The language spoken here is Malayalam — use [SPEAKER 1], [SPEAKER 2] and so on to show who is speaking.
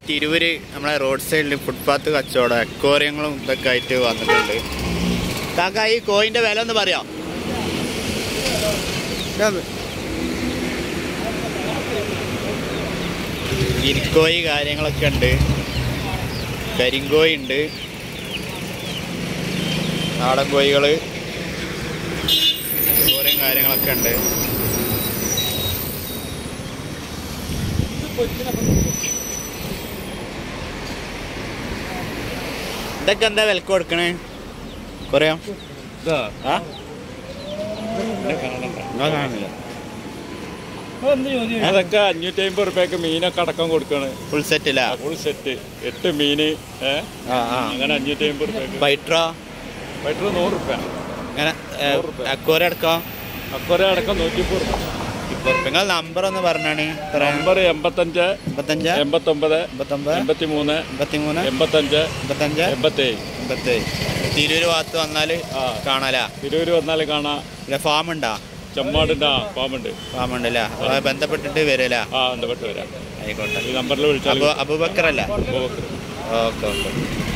[SPEAKER 1] തിരൂര് നമ്മളെ റോഡ് സൈഡിൽ ഫുട്പാത്ത് കച്ചവടം അക്വേറിയങ്ങളും ഇതൊക്കെ ആയിട്ട് വന്നിട്ടുണ്ട്. കാക്ക ഈ കോയിൻ്റെ വില ഒന്ന് പറയാം. ഗിരിക്കോയി കാര്യങ്ങളൊക്കെ ഉണ്ട്, കരിങ്കോയി ഉണ്ട്, നാടൻ കോഴികൾ, അക്വേറിയം കാര്യങ്ങളൊക്കെ ഉണ്ട്. ഇതൊക്കെ എന്താ വിലക്ക് കൊടുക്കണേ? കുറയാം
[SPEAKER 2] അതൊക്കെ 550 റുപ്യക്ക് മീനൊക്കെ അടക്കം കൊടുക്കാണ്.
[SPEAKER 1] ഫുൾ സെറ്റിലാ?
[SPEAKER 2] ഫുൾ സെറ്റ് 8 മീന് അങ്ങനെ 550 റുപ്യക്ക്.
[SPEAKER 1] ഫൈറ്ററോ?
[SPEAKER 2] ഫൈറ്റർ 100 റുപ്യ.
[SPEAKER 1] അങ്ങനെ അക്വേറിയം അടക്കം?
[SPEAKER 2] അക്വേറിയം അടക്കം 130 റുപ്യ.
[SPEAKER 1] നിങ്ങൾ നമ്പർ ഒന്ന് പറഞ്ഞാണ്.
[SPEAKER 2] നമ്പർ 85 89 89 83 83 85 87.
[SPEAKER 1] തിരൂര് ഭാഗത്ത് വന്നാൽ കാണാലാ?
[SPEAKER 2] തിരൂര് വന്നാൽ കാണാം.
[SPEAKER 1] പിന്നെ ഫാം ഉണ്ടാ?
[SPEAKER 2] ചെമ്മാടുണ്ടാ? ഫാമുണ്ട്
[SPEAKER 1] അല്ലേ? ബന്ധപ്പെട്ടിട്ട് വരല?
[SPEAKER 2] ബന്ധപ്പെട്ട് വരാം.
[SPEAKER 1] ആയിക്കോട്ടെ.
[SPEAKER 2] ഈ നമ്പറിൽ വിളിച്ചാൽ.
[SPEAKER 1] അബൂബക്കർ അല്ലേ?
[SPEAKER 2] അബൂബക്കർ.
[SPEAKER 1] ഓക്കെ.